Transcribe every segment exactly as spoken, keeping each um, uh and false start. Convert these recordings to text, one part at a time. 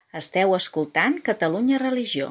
Esteu escoltant Catalunya Religió.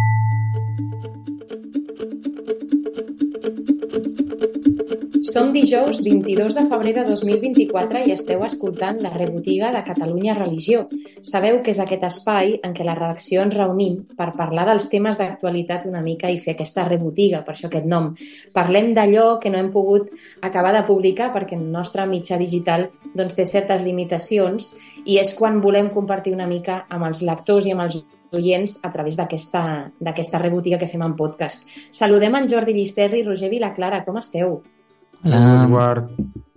Som dijous vint-i-dos de febrer de dos mil vint-i-quatre i esteu escoltant La Rebotiga de Catalunya Religió. Sabeu que és aquest espai en què la redacció ens reunim per parlar dels temes d'actualitat una mica i fer aquesta rebotiga, per això aquest nom. Parlem d'allò que no hem pogut acabar de publicar perquè el nostre mitjà digital doncs, té certes limitacions i és quan volem compartir una mica amb els lectors i amb els oients a través d'aquesta d'aquesta rebotiga que fem en podcast. Saludem en Jordi Llisterri i Roger Vilaclara. Com esteu? Salut, Eduard.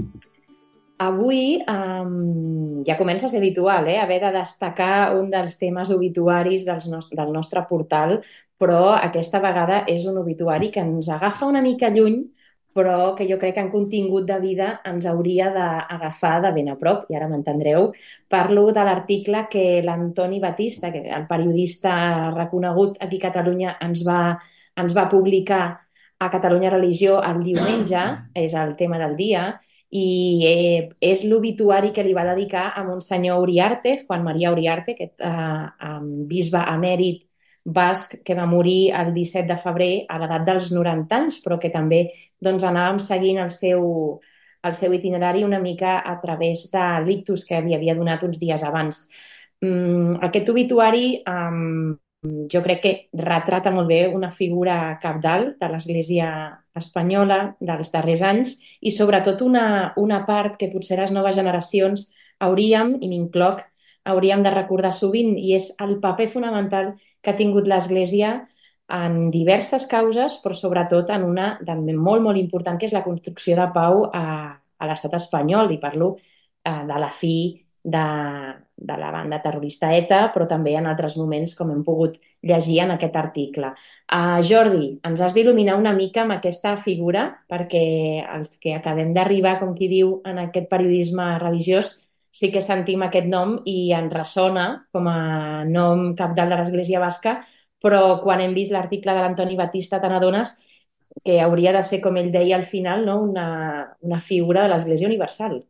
Avui um, ja comença a ser habitual, eh? Haver de destacar un dels temes obituaris dels nos del nostre portal, però aquesta vegada és un obituari que ens agafa una mica lluny, però que jo crec que en contingut de vida ens hauria d'agafar de ben a prop, i ara m'entendreu. Parlo de l'article que l'Antoni Batista, que el periodista reconegut aquí a Catalunya, ens va, ens va publicar a Catalunya Religió el diumenge, és el tema del dia, i eh, és l'obituari que li va dedicar a Monsenyor Uriarte, Juan María Uriarte, aquest eh, bisbe emèrit basc que va morir el disset de febrer a l'edat dels noranta anys, però que també doncs, anàvem seguint el seu, el seu itinerari una mica a través de l'ictus que li havia donat uns dies abans. Mm, aquest obituari um, jo crec que retrata molt bé una figura cabdal de l'Església espanyola dels darrers anys i sobretot una, una part que potser les noves generacions hauríem, i m'incloc, hauríem de recordar sovint, i és el paper fonamental que ha tingut l'Església en diverses causes, però sobretot en una també molt, molt important, que és la construcció de pau a, a l'estat espanyol, i parlo eh, de la fi de, de la banda terrorista ETA, però també en altres moments, com hem pogut llegir en aquest article. Uh, Jordi, ens has d'il·luminar una mica amb aquesta figura, perquè els que acabem d'arribar, com qui diu, en aquest periodisme religiós, sí que sentim aquest nom i ens ressona com a nom cabdal de l'Església Basca, però quan hem vist l'article de l'Antoni Batista te n'adones que hauria de ser, com ell deia al final, no? una, una figura de l'Església Universal.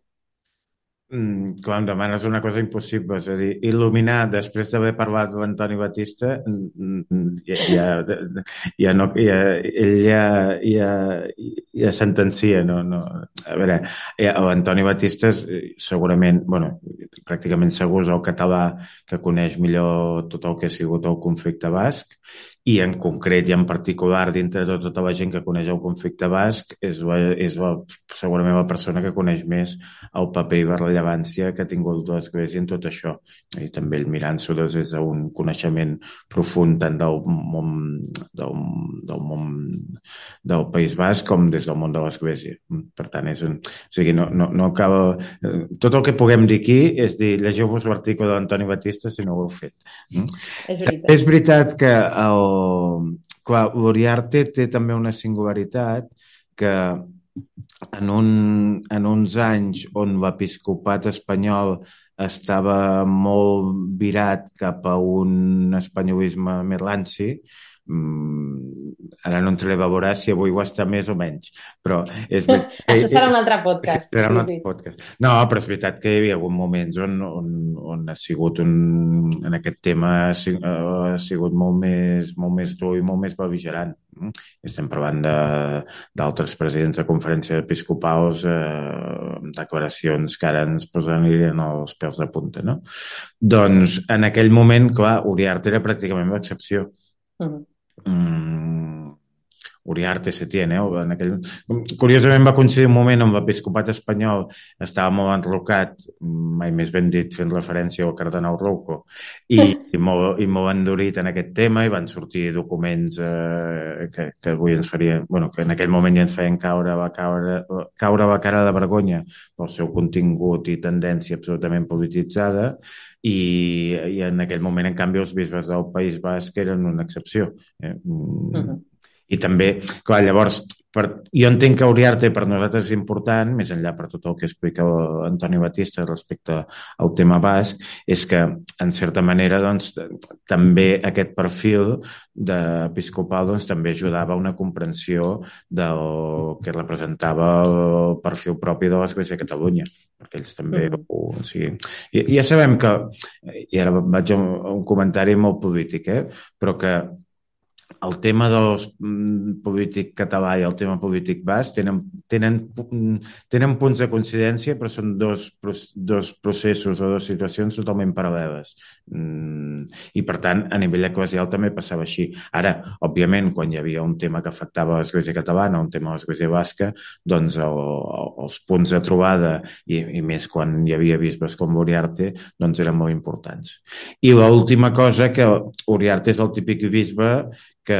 Mm, clar, em demanes una cosa impossible, és a dir, il·luminar després d'haver parlat de l'Antoni Batista, ja, ja, ja no, ja, ell ja, ja, ja sentencia, no, no. A veure, l'Antoni Batista és segurament, bueno, pràcticament segur és el català que coneix millor tot el que ha sigut el conflicte basc, i en concret i en particular dintre de tota la gent que coneix el conflicte basc és, la, és la, segurament la persona que coneix més el paper i la rellevància que ha tingut l'Església en tot això, i també el mirant-s'ho des d'un coneixement profund tant del món, del, del món del País Basc com des del món de l'Església. Per tant, és un, o sigui, no, no, no cal, tot el que puguem dir aquí és dir, llegiu-vos l'article de l'Antoni Batista si no ho heu fet. És veritat. És veritat que el, clar, l'Uriarte té també una singularitat que en, un, en uns anys on l'episcopat espanyol estava molt virat cap a un espanyolisme més ranci, ara no entraré a valorar si avui ho està més o menys, però és veritat, això serà un altre podcast. serà sí, un altre sí. podcast. No, però és veritat que hi havia hagut moments on, on, on ha sigut un, en aquest tema ha sigut molt més, molt més dur i molt més bel·ligerant. Estem parlant d'altres presidents de conferència episcopals eh, amb declaracions que ara ens posarien els pèls de punta, no? Doncs en aquell moment, clar, Uriarte era pràcticament l'excepció. Uh-huh. Mm, Uriarte Setién, eh? En aquell... Curiosament va coincidir un moment on l'episcopat espanyol estava molt enrocat, mai més ben dit fent referència al cardenal Rouco, i, i, molt, i molt endurit en aquest tema, i van sortir documents eh, que, que avui ens farien, bueno, que en aquell moment ja ens feien caure la, caure, caure la cara de vergonya pel seu contingut i tendència absolutament polititzada, i, i en aquell moment, en canvi, els bisbes del País Basc eren una excepció. Eh? Uh-huh. I també, clar, llavors, per, jo entenc que Uriarte per nosaltres és important, més enllà per tot el que explica Antoni Batista respecte al tema basc, és que, en certa manera, doncs, també aquest perfil d'episcopal doncs, també ajudava a una comprensió del que representava el perfil propi de l'Església de Catalunya, perquè ells també... Mm. O sigui, ja sabem que, i ara vaig a un, a un comentari molt polític, eh? Però que el tema del polític català i el tema polític basc tenen, tenen, tenen punts de coincidència, però són dos, dos processos o dues situacions totalment paral·leles. I, per tant, a nivell eclesial també passava així. Ara, òbviament, quan hi havia un tema que afectava l'Església catalana, un tema de l'Església basca, doncs el, els punts de trobada, i, i més quan hi havia bisbes com Uriarte, doncs eren molt importants. I l'última cosa, que Uriarte és el típic bisbe que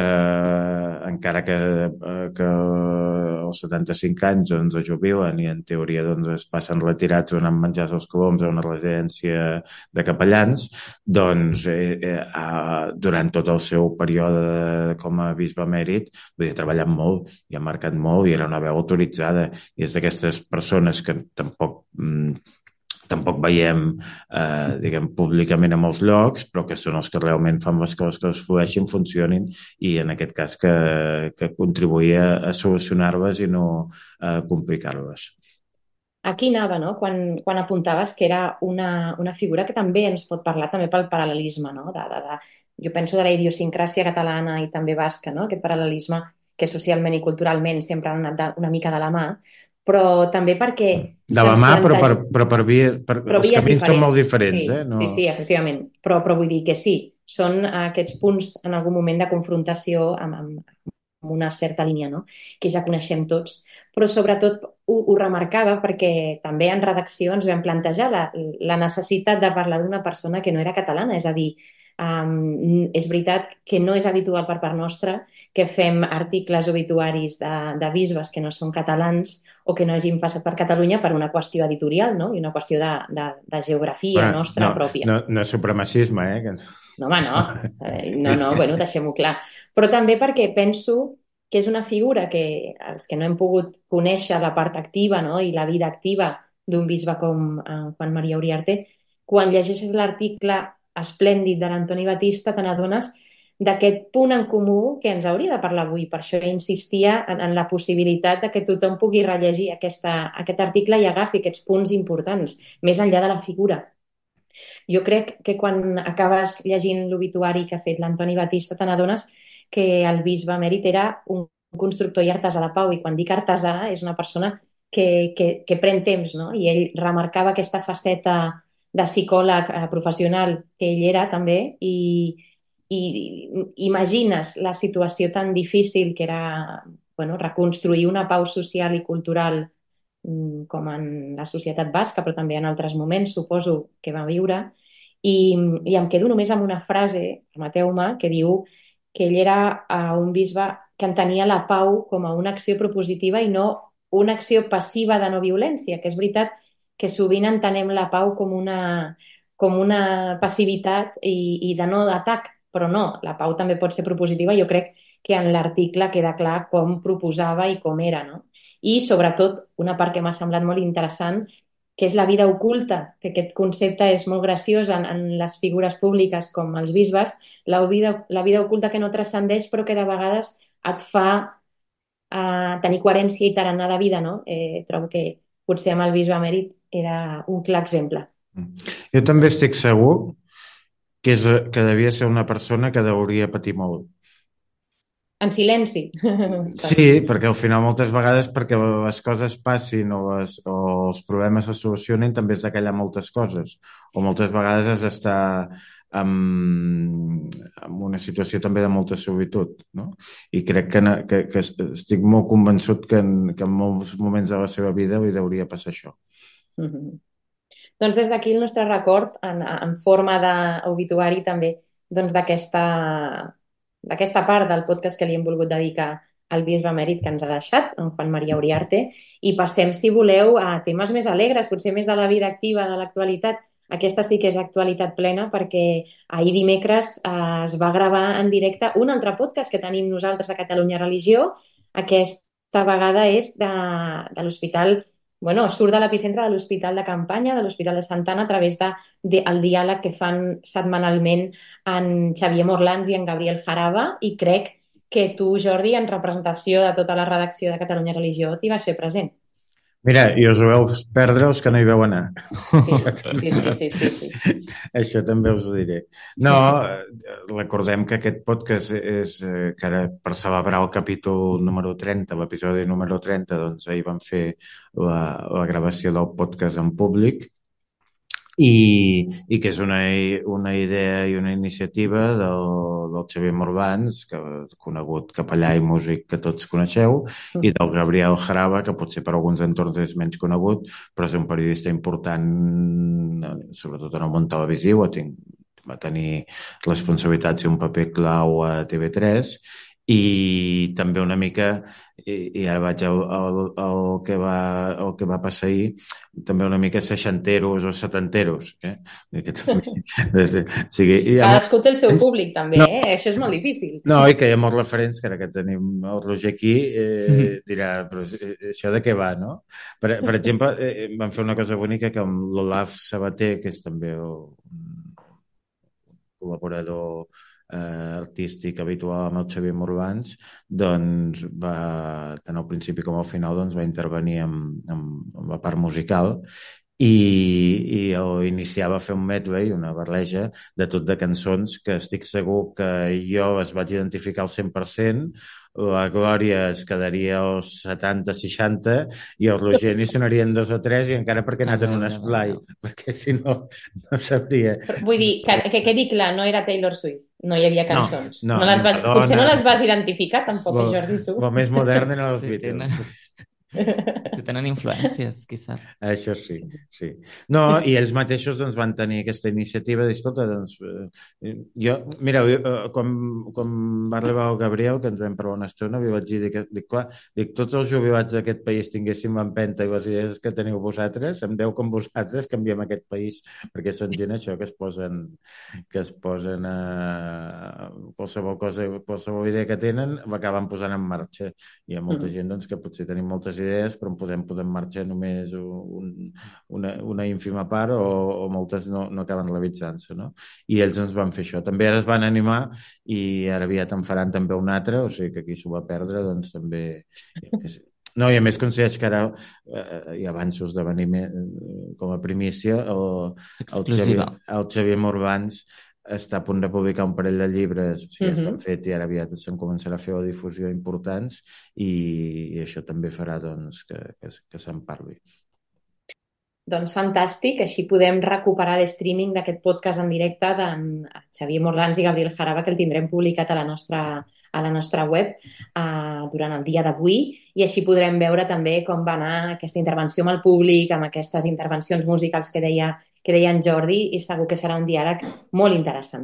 encara que, que als setanta-cinc anys doncs, es jubilen i en teoria doncs, es passen retirats on han menjat els coloms a una residència de capellans, doncs eh, eh, durant tot el seu període com a bisbe emèrit ha treballat molt i ha marcat molt i era una veu autoritzada i és d'aquestes persones que tampoc... Mm, tampoc veiem, eh, diguem, públicament a molts llocs, però que són els que realment fan les coses que es flueixin, funcionin, i en aquest cas que, que contribuïa a solucionar-les i no a complicar-les. Aquí anava, no? Quan, quan apuntaves que era una, una figura que també ens pot parlar també pel paral·lelisme, no? De, de, de, jo penso de la idiosincràsia catalana i també basca, no? Aquest paral·lelisme que socialment i culturalment sempre han anat de, una mica de la mà, però també perquè... De la mà, però per, però per, via, per però els camins diferents. Són molt diferents. Sí, eh? No... sí, sí, efectivament. Però, però vull dir que sí, són aquests punts en algun moment de confrontació amb, amb, amb una certa línia, no? Que ja coneixem tots. Però sobretot ho, ho remarcava perquè també en redacció ens vam plantejar la, la necessitat de parlar d'una persona que no era catalana, és a dir, Um, és veritat que no és habitual per part nostra que fem articles obituaris de, de bisbes que no són catalans o que no hagin passat per Catalunya per una qüestió editorial, no? I una qüestió de, de, de geografia bueno, nostra no, pròpia. No, no és supremacisme, eh? No, home, no. Eh, no, no, bueno, deixem-ho clar. Però també perquè penso que és una figura que els que no hem pogut conèixer la part activa, no? I la vida activa d'un bisbe com eh, Juan María Uriarte, quan llegeixes l'article esplèndid de l'Antoni Batista, te n'adones d'aquest punt en comú que ens hauria de parlar avui. Per això insistia en, en la possibilitat de que tothom pugui rellegir aquesta, aquest article i agafi aquests punts importants, més enllà de la figura. Jo crec que quan acabes llegint l'obituari que ha fet l'Antoni Batista, te n'adones que el bisbe emèrit era un constructor i artesà de pau, i quan dic artesà és una persona que, que, que pren temps, no? I ell remarcava aquesta faceta de psicòleg eh, professional que ell era també, i, i imagines la situació tan difícil que era, bueno, reconstruir una pau social i cultural mm, com en la societat basca, però també en altres moments, suposo, que va viure, i, i em quedo només amb una frase, permeteu-me, que diu que ell era eh, un bisbe que entenia la pau com a una acció propositiva i no una acció passiva de no violència, que és veritat que sovint entenem la pau com una, com una passivitat i, i de no d'atac, però no, la pau també pot ser propositiva. Jo crec que en l'article queda clar com proposava i com era, no? I sobretot una part que m'ha semblat molt interessant, que és la vida oculta, que aquest concepte és molt graciós en, en les figures públiques com els bisbes, la vida, la vida oculta que no transcendeix però que de vegades et fa uh, tenir coherència i tarannà de vida, no? Eh, trobo que potser amb el bisbe emèrit era un clar exemple. Jo també estic segur que, és, que devia ser una persona que hauria patir molt. En silenci. Sí, perquè al final moltes vegades perquè les coses passin o, les, o els problemes es solucionin també és de callar moltes coses. O moltes vegades has d'estar amb, amb una situació també de molta solitud, no? I crec que, que, que estic molt convençut que en, que en molts moments de la seva vida li hauria passar això. Mm-hmm. Doncs des d'aquí el nostre record en, en forma d'obituari també doncs d'aquesta d'aquesta part del podcast que li hem volgut dedicar al bisbe emèrit que ens ha deixat, en Juan María Uriarte, i passem, si voleu, a temes més alegres, potser més de la vida activa, de l'actualitat. aquesta sí que és actualitat plena perquè ahir dimecres eh, es va gravar en directe un altre podcast que tenim nosaltres a Catalunya Religió. Aquesta vegada és de, de l'hospital, bueno, surt de l'epicentre de l'Hospital de Campanya, de l'Hospital de Santa Anna, a través del de, de, diàleg que fan setmanalment en Xavier Morlans i en Gabriel Jaraba, i crec que tu, Jordi, en representació de tota la redacció de Catalunya Religió, t'hi vas fer present. Mira, i us ho veu perdre els que no hi veu anar. Sí, sí, sí, sí, sí, sí. Això també us ho diré. No, recordem que aquest podcast és eh, que ara per celebrar el capítol número trenta, l'episodi número trenta, doncs ahir vam fer la, la gravació del podcast en públic, i, i que és una, una idea i una iniciativa del, del Xavier Morlans, que, conegut capellà i músic que tots coneixeu, i del Gabriel Jaraba, que potser per alguns entorns és menys conegut, però és un periodista important, sobretot en el món televisiu, va tenir responsabilitats i un paper clau a T V tres, i també una mica, i, i ara vaig al, al, al, que va, al que va passar ahir, també una mica seixanteros o setanteros. Eh? Que també, o sigui, cadascú té el seu públic, també, no, eh? Això és molt difícil. No, i que hi ha molts referents, que ara que tenim el Roger aquí, eh, dirà, però això de què va, no? Per, per exemple, eh, vam fer una cosa bonica que amb l'Olaf Sabater, que és també un col·laborador Eh, artístic habitual amb el Xavier Morlans, doncs va, tant al principi com al final, doncs va intervenir amb, amb, amb la part musical, i, i iniciava a fer un medley, una barreja de tot de cançons que estic segur que jo es vaig identificar al cent per cent, la Glòria es quedaria als setanta seixanta i el Roger n'hi sonarien dos o tres, i encara perquè ha anat en un esplai, perquè si no no sabria. Però, vull dir, que, que quedi clar, no era Taylor Swift, no hi havia cançons. No, no, no les vas, perdona. Potser no les vas identificar tampoc, Bo, Jordi, tu. El més modern eren els Sí, Beatles. Si tenen influències, qui sap. Això sí, sí. No, i ells mateixos doncs, van tenir aquesta iniciativa de dir, escolta, doncs, eh, jo, mira, eh, quan, quan va arribar el Gabriel, que ens vam parlar una estona, li vaig dir, dic, dic, clar, dic, tots els jubilats d'aquest país tinguéssim l'empenta i les idees que teniu vosaltres, em deu com vosaltres canviem aquest país, perquè són gent això que es posen que es posen a qualsevol cosa, qualsevol idea que tenen, l'acaben posant en marxa. Hi ha molta gent doncs, que potser tenim moltes idees, però en podem posar en marxa només un, una, una ínfima part, o, o moltes no, no acaben realitzant-se, no? I ells ens van fer això. També ara es van animar i ara aviat en faran també un altre, o sigui que qui s'ho va perdre, doncs també... No, i a més considero que ara eh, hi ha avanços de venir com a primícia, el, el, Xavier, el Xavier Morlans està a punt de publicar un parell de llibres, o sigui, ja estan fets i ara aviat se'n començarà a fer la difusió importants, i, i això també farà doncs, que, que, que se'n parli. Doncs fantàstic, així podem recuperar l'streaming d'aquest podcast en directe d'en Xavier Morlans i Gabriel Jaraba, que el tindrem publicat a la nostra, a la nostra web uh, durant el dia d'avui, i així podrem veure també com va anar aquesta intervenció amb el públic, amb aquestes intervencions musicals que deia que deia en Jordi, i segur que serà un diàleg molt interessant.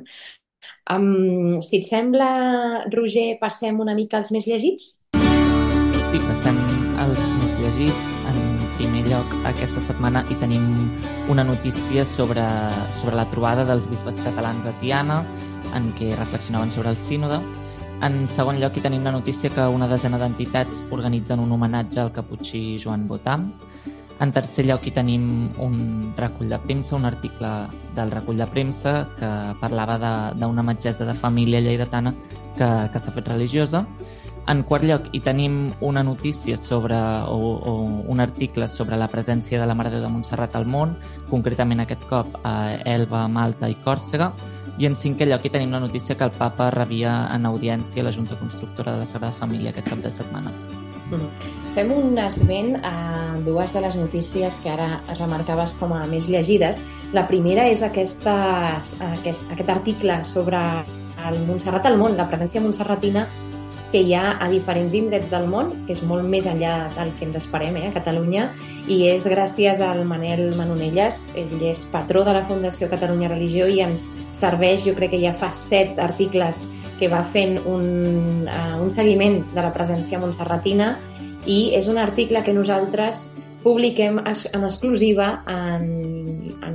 Um, si et sembla, Roger, passem una mica als més llegits? Sí, passem als més llegits. En primer lloc, aquesta setmana hi tenim una notícia sobre, sobre la trobada dels bisbes catalans a Tiana, en què reflexionaven sobre el sínode. En segon lloc, hi tenim la notícia que una desena d'entitats organitzen un homenatge al caputxí Joan Botà. En tercer lloc, hi tenim un recull de premsa, un article del recull de premsa que parlava d'una metgessa de família lleidatana que, que s'ha fet religiosa. En quart lloc, hi tenim una notícia sobre, o, o un article sobre la presència de la Mare de Déu de Montserrat al món, concretament aquest cop a Elba, Malta i Còrsega. I en cinquè lloc, hi tenim la notícia que el papa rebia en audiència la Junta Constructora de la Sagrada Família aquest cap de setmana. Mm-hmm. Fem un esment a dues de les notícies que ara remarcaves com a més llegides. La primera és aquesta, aquest, aquest article sobre el Montserrat al món, la presència montserratina que hi ha a diferents indrets del món, que és molt més enllà del que ens esperem, eh, a Catalunya, i és gràcies al Manel Manonelles. Ell és patró de la Fundació Catalunya Religió i ens serveix, jo crec que ja fa set articles que va fent un, uh, un seguiment de la presència montserratina, i és un article que nosaltres publiquem en exclusiva en, en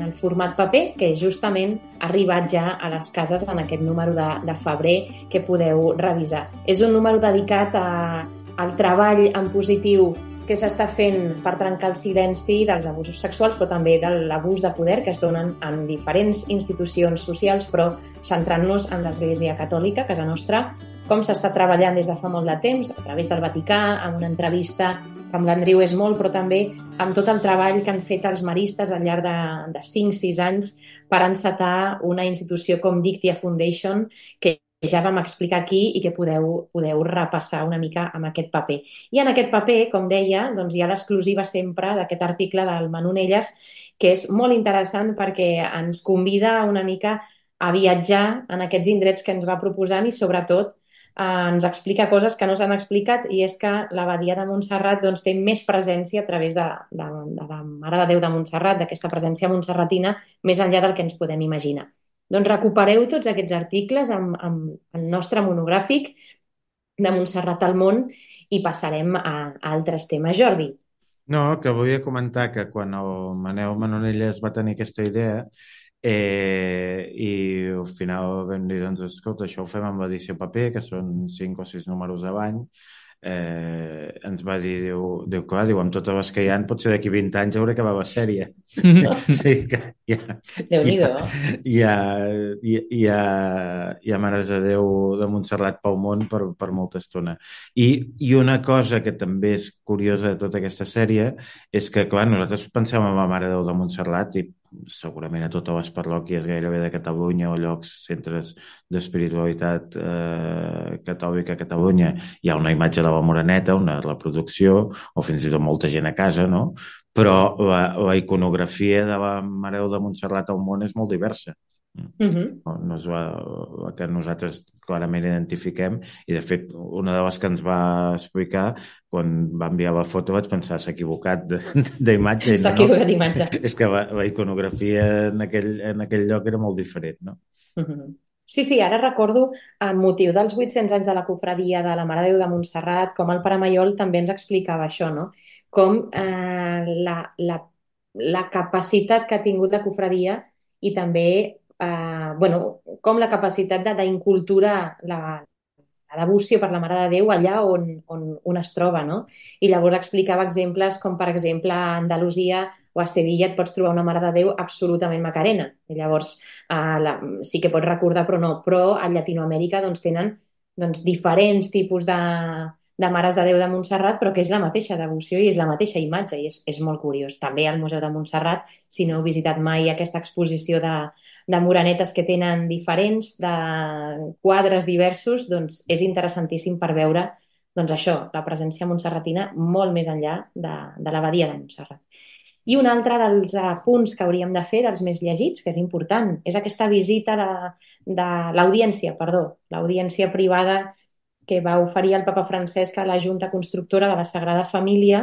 el format paper, que justament ha arribat ja a les cases en aquest número de, de febrer que podeu revisar. És un número dedicat a, al treball en positiu que s'està fent per trencar el silenci dels abusos sexuals, però també de l'abús de poder que es donen en diferents institucions socials, però centrant-nos en l'Església Catòlica, casa nostra, com s'està treballant des de fa molt de temps, a través del Vaticà, amb una entrevista amb l'Andriu és molt, però també amb tot el treball que han fet els maristes al llarg de, de cinc sis anys per encetar una institució com Dictia Foundation, que ja vam explicar aquí i que podeu, podeu repassar una mica amb aquest paper. I en aquest paper, com deia, doncs hi ha l'exclusiva sempre d'aquest article del Manonelles, que és molt interessant perquè ens convida una mica a viatjar en aquests indrets que ens va proposant i, sobretot, eh, ens explica coses que no s'han explicat, i és que l'abadia de Montserrat doncs, té més presència a través de, de, de la Mare de Déu de Montserrat, d'aquesta presència montserratina, més enllà del que ens podem imaginar. Doncs recupereu tots aquests articles amb, amb el nostre monogràfic de Montserrat al món i passarem a, a altres temes. Jordi. No, que volia comentar que quan el Manel Manonelles va tenir aquesta idea eh, i al final vam dir, doncs, escolta, això ho fem amb l'edició paper, que són cinc o sis números a l'any, eh, ens va dir, diu, diu, clar, diu, amb totes les que hi ha, potser d'aquí vint anys hauré acabat la sèrie. Sí, que hi ha, Déu-n'hi-do. hi ha, hi, ha, hi, ha, hi ha Mares de Déu de Montserrat pel món per, per molta estona. I, I una cosa que també és curiosa de tota aquesta sèrie és que, clar, nosaltres pensem en la Mare de Déu de Montserrat i segurament a totes les parròquies gairebé de Catalunya o llocs, centres d'espiritualitat eh, catòlica a Catalunya, hi ha una imatge de la Moreneta, una reproducció, o fins i tot molta gent a casa, no? Però la, la iconografia de la Mare de Déu de Montserrat al món és molt diversa. Uh-huh. No, no és la, la que nosaltres clarament identifiquem, i de fet una de les que ens va explicar quan va enviar la foto vaig pensar s'ha equivocat d'imatge. S'ha no, equivocat no. d'imatge. És que la, la iconografia en aquell, en aquell lloc era molt diferent, no? Uh-huh. Sí, sí, ara recordo, amb motiu dels vuit-cents anys de la cofradia de la Mare de Déu de Montserrat, com el pare Maiol també ens explicava això, no? Com eh, la, la, la capacitat que ha tingut la cofradia i també eh, bueno, com la capacitat d'inculturar la, la devoció per la Mare de Déu allà on, on, on es troba, no? I llavors explicava exemples com, per exemple, a Andalusia o a Sevilla et pots trobar una Mare de Déu absolutament macarena. I llavors eh, la, sí que pots recordar, però no. Però a Llatinoamèrica doncs, tenen doncs, diferents tipus de, de Mares de Déu de Montserrat, però que és la mateixa devoció i és la mateixa imatge, i és, és molt curiós. També al Museu de Montserrat, si no heu visitat mai aquesta exposició de, de morenetes que tenen diferents, de quadres diversos, doncs és interessantíssim per veure doncs això, la presència montserratina molt més enllà de, de l'abadia de Montserrat. I un altre dels punts que hauríem de fer, dels més llegits, que és important, és aquesta visita de, de l'audiència, perdó, l'audiència privada que va oferir el papa Francesc a la Junta Constructora de la Sagrada Família,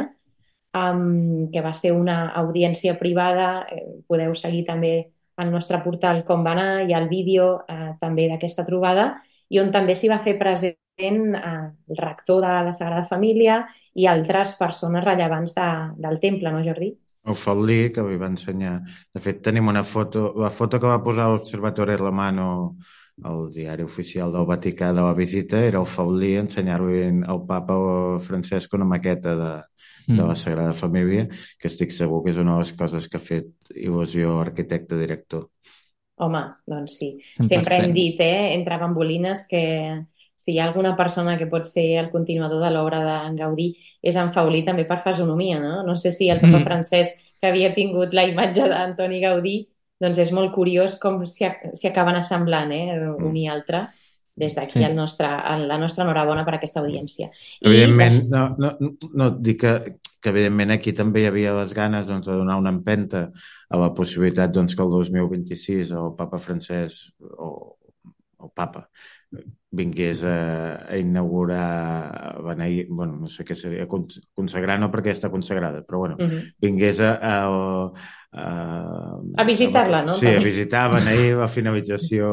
um, que va ser una audiència privada. Eh, podeu seguir també al nostre portal com va anar, hi ha el vídeo eh, també d'aquesta trobada, i on també s'hi va fer present eh, el rector de la Sagrada Família i altres persones rellevants de, del temple, no, Jordi? El Faulí, que li va ensenyar. De fet, tenim una foto, la foto que va posar l'Observatori Romano al diari oficial del Vaticà de la visita era el Faulí ensenyar-li al papa Francesc una maqueta de, de la Sagrada Família, que estic segur que és una de les coses que ha fet il·lusió arquitecte-director. Home, doncs sí. cent per cent. Sempre hem dit, eh, entre bambolines, que si hi ha alguna persona que pot ser el continuador de l'obra d'en Gaudí és en Faulí, també per fesomia, no? No sé si el papa Francesc, que havia tingut la imatge d'Antoni Gaudí, doncs és molt curiós com s'hi acaben assemblant, eh, un i altre. Des d'aquí Sí. el nostre, la nostra enhorabona per aquesta audiència. Evidentment, I... no, no, no dic que, que evidentment aquí també hi havia les ganes doncs, de donar una empenta a la possibilitat doncs, que el dos mil vint-i-sis el papa Francesc o el papa vingués a, a inaugurar, a beneir, bueno, no sé què seria, consagrar no perquè ja està consagrada, però bueno, uh-huh. vingués a, a, a, a visitar-la, no? Sí, a visitar, a beneir la finalització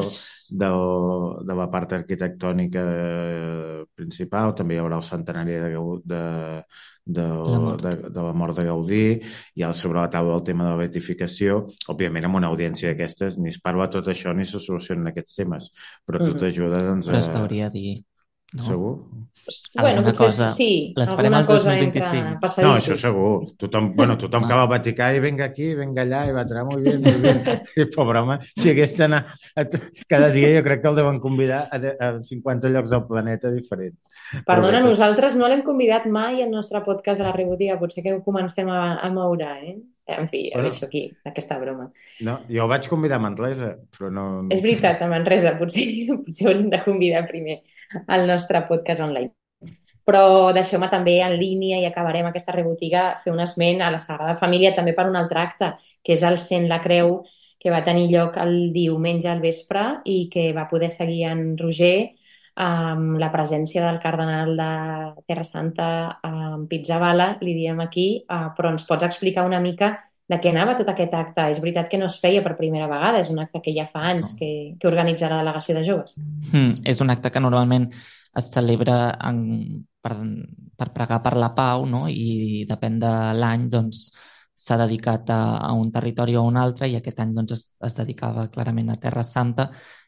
del, de la part arquitectònica principal, també hi haurà el centenari de, de, de, La de, de la mort de Gaudí, i sobre la taula el tema de la beatificació. Òbviament, amb una audiència d'aquestes ni es parla tot això ni se solucionen aquests temes, però tot Mhm. ajuda, doncs, Però a... es hauria de dir, no? Segur? Bueno, Alguna potser cosa- sí, l'esperem alguna al cosa dos mil entre vint-i-cinc. No, passadissos. això segur. Tothom, bueno, tothom Home. que va al Vaticà i venga aquí, venga allà, i va muy bien, muy bien. I, pobre home, si hagués d'anar a t- cada dia, jo crec que el deuen convidar a, de- a cinquanta llocs del planeta diferent. Perdona, Però bé, nosaltres no l'hem convidat mai al nostre podcast de la Rebotiga, potser que ho comencem a, a moure, eh? En fi, ja Bueno. deixo aquí, aquesta broma. no, jo el vaig convidar a Manresa, però no... És veritat, a Manresa, potser, potser hauríem de convidar primer al nostre podcast online. Però deixeu-me també en línia, i acabarem aquesta rebotiga, fer un esment a la Sagrada Família també per un altre acte, que és el Cent la Creu, que va tenir lloc el diumenge al vespre i que va poder seguir en Roger amb la presència del cardenal de Terra Santa, en Pizzaballa, li diem aquí, eh, però ens pots explicar una mica de què anava tot aquest acte? És veritat que no es feia per primera vegada, és un acte que ja fa anys que, que organitza la delegació de joves. Mm, és un acte que normalment es celebra en, per, per pregar per la pau, no? I depèn de l'any, doncs, s'ha dedicat a, a un territori o a un altre, i aquest any doncs, es, es dedicava clarament a Terra Santa,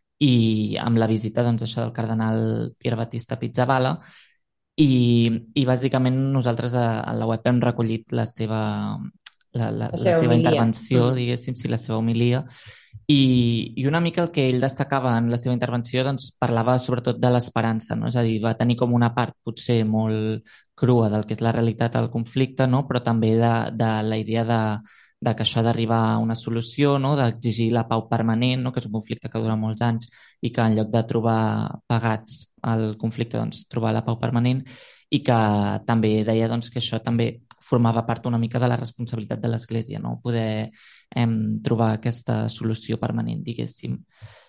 i amb la visita, doncs, això del cardenal Pier Battista Pizzaballa, i, i bàsicament nosaltres a, a la web hem recollit la seva, la, la, La la seva seva homilia. intervenció, Mm. diguéssim, sí, la seva homilia, i, i una mica el que ell destacava en la seva intervenció, doncs, parlava sobretot de l'esperança, no? És a dir, va tenir com una part potser molt crua del que és la realitat del conflicte, no? Però també de, de la idea de, de que això ha d'arribar a una solució, no? D'exigir la pau permanent, no? Que és un conflicte que dura molts anys, i que en lloc de trobar pagats al conflicte, doncs, trobar la pau permanent, i que també deia, doncs, que això també formava part una mica de la responsabilitat de l'Església, no? Poder em, trobar aquesta solució permanent, diguéssim.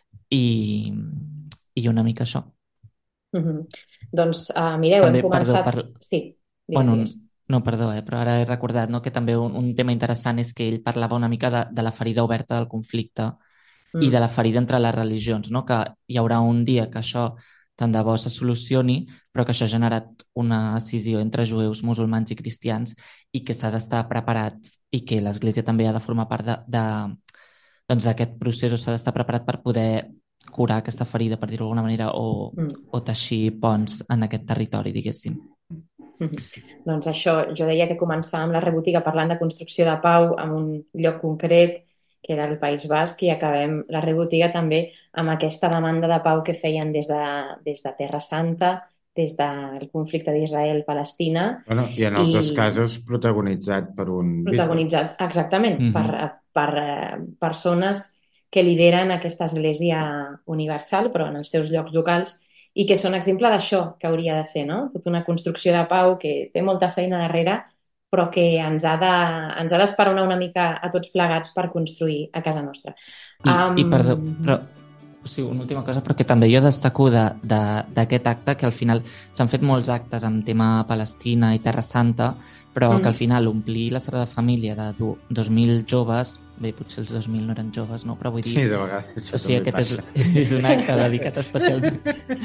I, i una mica això. Mhm. Doncs, uh, mireu, També, hem començat... perdó, per- Sí, digues, Bueno, digues. no, perdó, eh, però ara he recordat, no, que també un, un tema interessant és que ell parlava una mica de, de la ferida oberta del conflicte i Mm. de la ferida entre les religions, no? Que hi haurà un dia que això tant de bo se solucioni, però que això ha generat una escissió entre jueus, musulmans i cristians, i que s'ha d'estar preparats, i que l'Església també ha de formar part de, de, doncs, d'aquest procés, o s'ha d'estar preparat per poder curar aquesta ferida, per dir-ho d'alguna manera, o, Mm. o teixir ponts en aquest territori, diguéssim. Mhm. Doncs això, jo deia que començàvem la rebotiga parlant de construcció de pau en un lloc concret, que era el País Basc, i acabem la rebotiga també amb aquesta demanda de pau que feien des de, des de Terra Santa, des del conflicte d'Israel-Palestina. Bueno, I en els I- dos casos protagonitzat per un bisbe. Protagonitzat, exactament, Mhm. per, per eh, persones que lideren aquesta Església universal, però en els seus llocs locals, i que són exemple d'això que hauria de ser, no? Tota una construcció de pau que té molta feina darrere, però que ens ha de, ens ha d'esperonar una mica a tots plegats per construir a casa nostra. I, Am, i perdó, però o sigui, una última cosa, perquè també jo destaco de- de- d'aquest acte que al final s'han fet molts actes amb tema Palestina i Terra Santa, però Mm. que al final omplir la Sagrada Família de du- dos mil joves, bé, potser els dos mil no eren joves, no? Però vull dir, Sí, de vegades això o sigui, també aquest és, passa. és un acte dedicat especialment,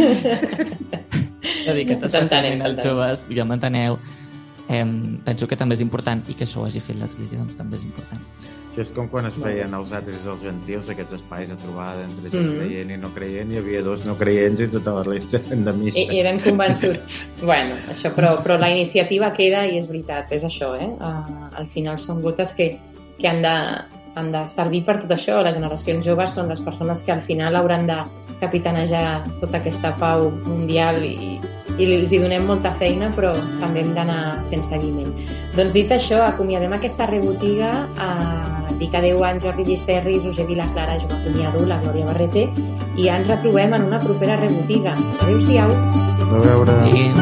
dedicat especialment als joves, ja m'enteneu. Em, penso que també és important, i que això ho hagi fet l'Església, doncs també és important. Això és com quan es feien els atris dels gentils, aquests espais a trobada entre gent Mm. creient i no creient, hi havia dos no creients i tota la resta eren de missa. I, i eren convençuts. Bueno, això, però, però la iniciativa queda, i és veritat, és això, eh? Uh, al final són gotes que, que han, de, han de servir per tot això. Les generacions joves són les persones que al final hauran de capitanejar tota aquesta pau mundial, i, i els hi donem molta feina, però també hem d'anar fent seguiment. Doncs dit això, acomiadem aquesta rebotiga. Uh, dic adeu a en Jordi Llisterri, Roger Vilaclara, jo m'acomiado, la Glòria Barreter, i ja ens retrobem en una propera rebotiga. Adéu-siau. A veure... I...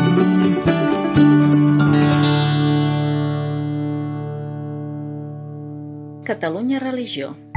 Catalunya Religió.